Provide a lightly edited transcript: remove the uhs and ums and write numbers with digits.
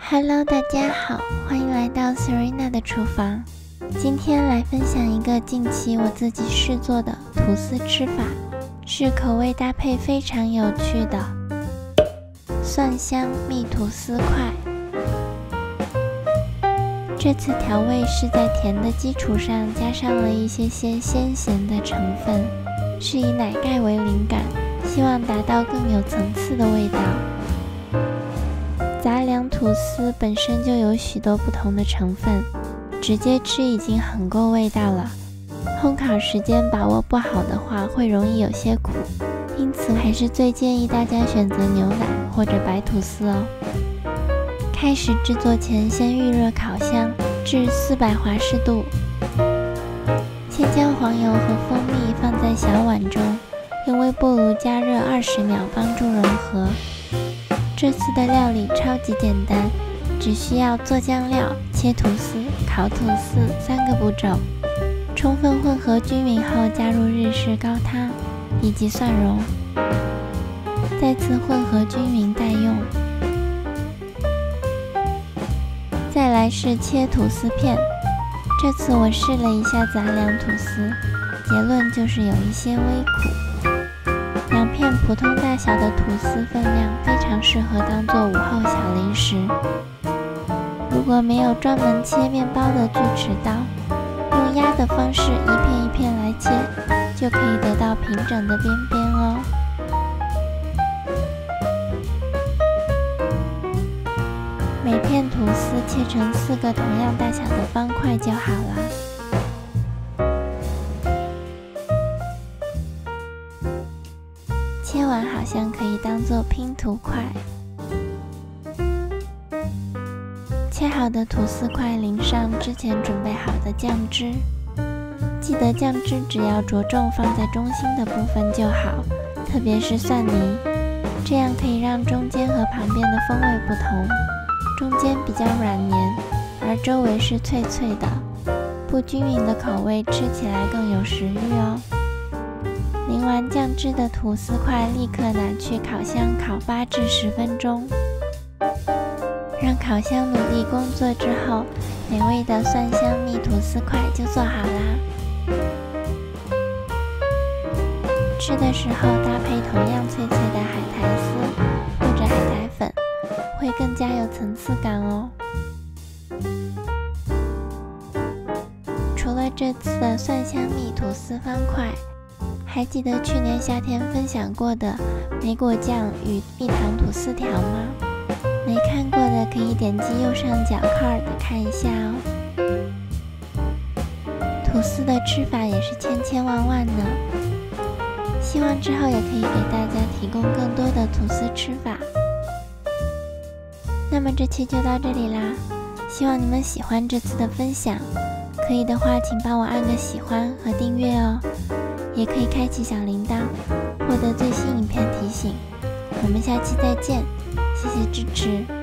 Hello， 大家好，欢迎来到 Serena 的厨房。今天来分享一个近期我自己试做的吐司吃法，是口味搭配非常有趣的蒜香蜜吐司块。这次调味是在甜的基础上加上了一些鲜咸的成分，是以奶盖为灵感，希望达到更有层次的味道。杂粮吐司本身就有许多不同的成分，直接吃已经很够味道了。烘烤时间把握不好的话，会容易有些苦，因此还是最建议大家选择牛奶或者白吐司哦。开始制作前，先预热烤箱至400华氏度，先将黄油和蜂蜜放在小碗中，用微波炉加热20秒，帮助融合。这次的料理超级简单，只需要做酱料、切吐司、烤吐司3个步骤。充分混合均匀后，加入日式高汤以及蒜蓉，再次混合均匀待用。再来是切吐司片，这次我试了一下杂粮吐司，结论就是有一些微苦。2片普通大小的吐司分量非常适合当做午后小零食。如果没有专门切面包的锯齿刀，用压的方式一片一片来切，就可以得到平整的边边哦。每片吐司切成4个同样大小的方块就好了。切完好像可以当做拼图块。切好的吐司块淋上之前准备好的酱汁，记得酱汁只要着重放在中心的部分就好，特别是蒜泥，这样可以让中间和旁边的风味不同。中间比较软黏，而周围是脆脆的，不均匀的口味吃起来更有食欲哦。淋完酱汁的吐司块立刻拿去烤箱烤8至10分钟，让烤箱努力工作之后，美味的蒜香蜜吐司块就做好啦。吃的时候搭配同样脆脆的海苔丝或者海苔粉，会更加有层次感哦。除了这次的蒜香蜜吐司方块，还记得去年夏天分享过的莓果酱与蜜糖吐司条吗？没看过的可以点击右上角 card 看一下哦。吐司的吃法也是千万呢，希望之后也可以给大家提供更多的吐司吃法。那么这期就到这里啦，希望你们喜欢这次的分享，可以的话请帮我按个喜欢和订阅哦，也可以开启小铃铛，获得最新影片提醒。我们下期再见，谢谢支持。